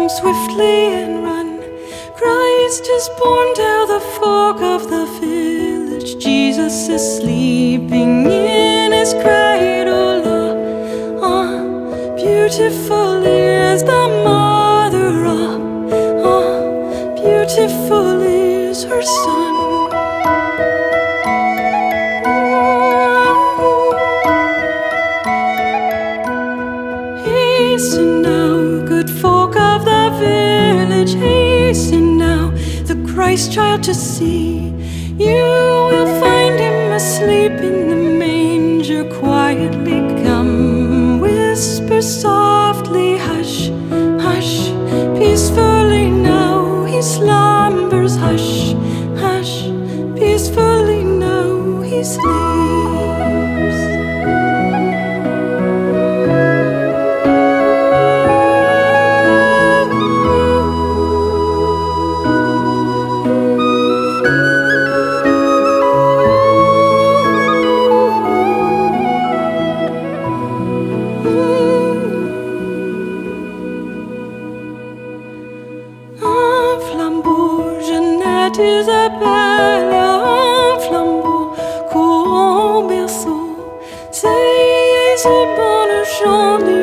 swiftly and run. Christ is born, tell the folk of the village. Jesus is sleeping in his cradle. Beautiful is the mother. Beautiful is her son. Hasten now, good folk of the village, hasten now, the Christ child to see. You will find him asleep in the manger. Quietly come, whisper softly, hush, hush. Peacefully now he slumbers, hush, hush. Peacefully now he sleeps. Un flambeau, Jeanette, Isabella, un flambeau court au berceau. C'est ce bon chant.